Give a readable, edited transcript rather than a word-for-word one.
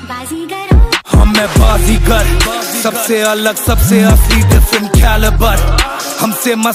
हम मैं बाजीगर, सबसे अलग सबसे असली डिफरेंट कैलिबर। हमसे